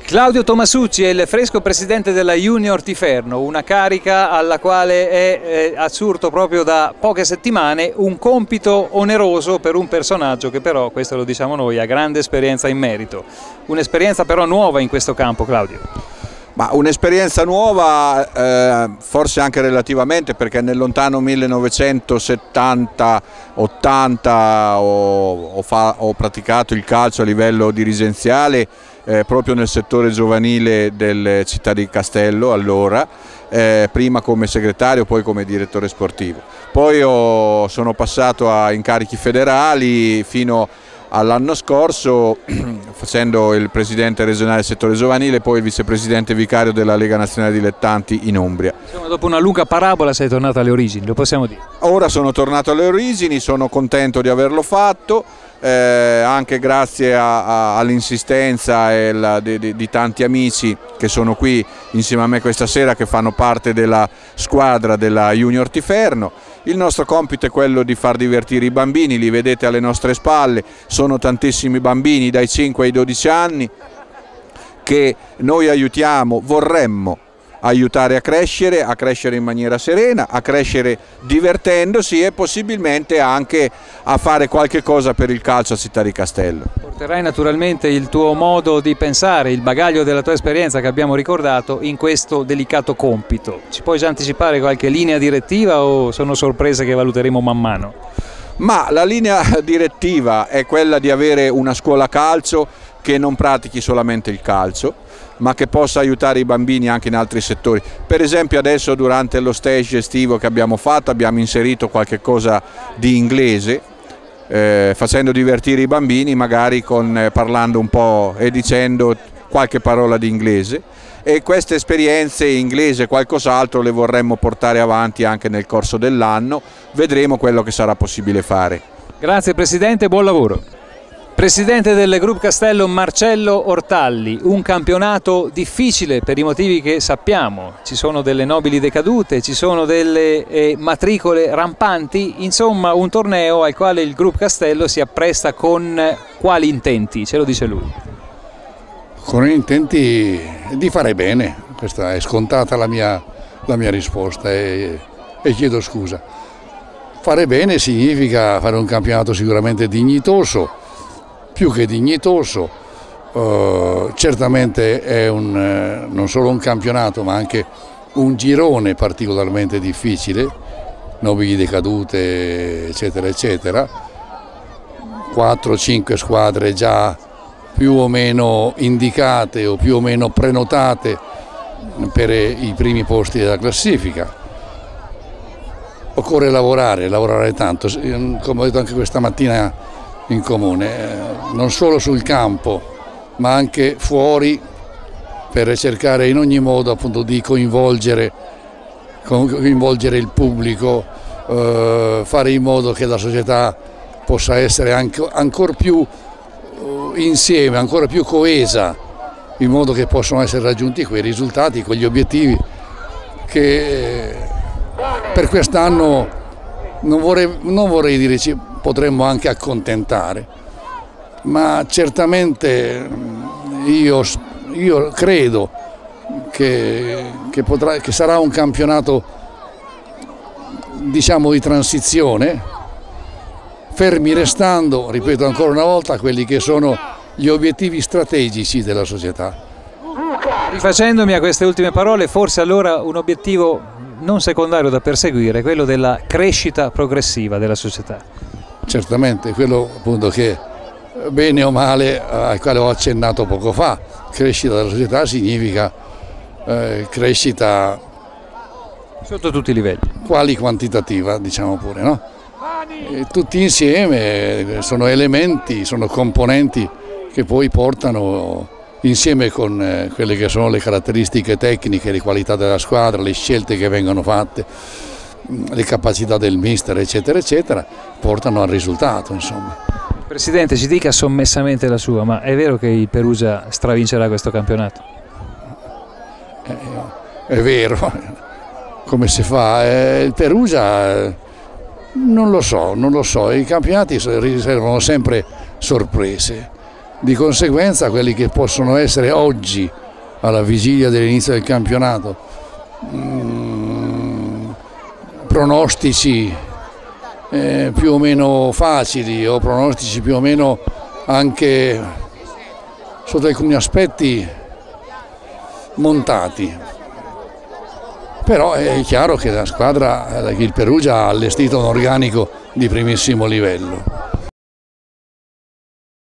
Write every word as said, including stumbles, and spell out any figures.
Claudio Tomasucci è il fresco presidente della Junior Tiferno, una carica alla quale è eh, assurto proprio da poche settimane un compito oneroso per un personaggio che però, questo lo diciamo noi, ha grande esperienza in merito. Un'esperienza però nuova in questo campo, Claudio. Ma un'esperienza nuova, eh, forse anche relativamente, perché nel lontano millenovecentosettanta ottanta ho, ho, fa, ho praticato il calcio a livello dirigenziale eh, proprio nel settore giovanile del Città di Castello, allora, eh, prima come segretario, poi come direttore sportivo. Poi ho, sono passato a incarichi federali fino all'anno scorso facendo il presidente regionale del settore giovanile, poi il vicepresidente vicario della Lega Nazionale Dilettanti in Umbria. Insomma, dopo una lunga parabola sei tornato alle origini, lo possiamo dire? Ora sono tornato alle origini, sono contento di averlo fatto, eh, anche grazie all'insistenza di, di, di tanti amici che sono qui insieme a me questa sera, che fanno parte della squadra della Junior Tiferno. Il nostro compito è quello di far divertire i bambini, li vedete alle nostre spalle, sono tantissimi bambini dai cinque ai dodici anni che noi aiutiamo, vorremmo aiutare a crescere, a crescere in maniera serena, a crescere divertendosi e possibilmente anche a fare qualche cosa per il calcio a Città di Castello. Porterai naturalmente il tuo modo di pensare, il bagaglio della tua esperienza che abbiamo ricordato in questo delicato compito. Ci puoi già anticipare qualche linea direttiva o sono sorprese che valuteremo man mano? Ma la linea direttiva è quella di avere una scuola calcio che non pratichi solamente il calcio, ma che possa aiutare i bambini anche in altri settori. Per esempio adesso durante lo stage estivo che abbiamo fatto abbiamo inserito qualche cosa di inglese, eh, facendo divertire i bambini magari con, eh, parlando un po' e dicendo qualche parola di inglese, e queste esperienze inglese e qualcos'altro le vorremmo portare avanti anche nel corso dell'anno, vedremo quello che sarà possibile fare. Grazie Presidente, buon lavoro. Presidente del Group Castello Marcello Ortalli, un campionato difficile per i motivi che sappiamo, ci sono delle nobili decadute, ci sono delle eh, matricole rampanti, insomma un torneo al quale il Group Castello si appresta con quali intenti, ce lo dice lui? Con intenti di fare bene, questa è scontata la mia, la mia risposta e, e chiedo scusa. Fare bene significa fare un campionato sicuramente dignitoso, più che dignitoso, eh, certamente è un, eh, non solo un campionato ma anche un girone particolarmente difficile, nobili decadute eccetera eccetera, quattro cinque squadre già più o meno indicate o più o meno prenotate per i primi posti della classifica. Occorre lavorare, lavorare tanto, come ho detto anche questa mattina in comune, non solo sul campo ma anche fuori, per cercare in ogni modo appunto di coinvolgere, coinvolgere il pubblico, eh, fare in modo che la società possa essere anche, ancora più insieme, ancora più coesa, in modo che possano essere raggiunti quei risultati, quegli obiettivi che per quest'anno non vorrei, non vorrei dire ci potremmo anche accontentare, ma certamente io, io credo che, che, potrà, che sarà un campionato, diciamo, di transizione, fermi restando, ripeto ancora una volta, quelli che sono gli obiettivi strategici della società. Rifacendomi a queste ultime parole, forse allora un obiettivo non secondario da perseguire, quello della crescita progressiva della società. Certamente, quello appunto che bene o male al quale ho accennato poco fa, crescita della società significa eh, crescita sotto tutti i livelli, quali quantitativa, diciamo pure, no? E tutti insieme sono elementi, sono componenti che poi portano, insieme con eh, quelle che sono le caratteristiche tecniche, le qualità della squadra, le scelte che vengono fatte, le capacità del mister eccetera eccetera, portano al risultato, insomma. Presidente, ci dica sommessamente la sua, ma è vero che il Perugia stravincerà questo campionato? Eh, è vero, come si fa? Eh, il Perugia eh, non lo so, non lo so, i campionati riservano sempre sorprese. Di conseguenza quelli che possono essere oggi, alla vigilia dell'inizio del campionato, mh, pronostici eh, più o meno facili o pronostici più o meno anche sotto alcuni aspetti montati. Però è chiaro che la squadra, il Perugia, ha allestito un organico di primissimo livello.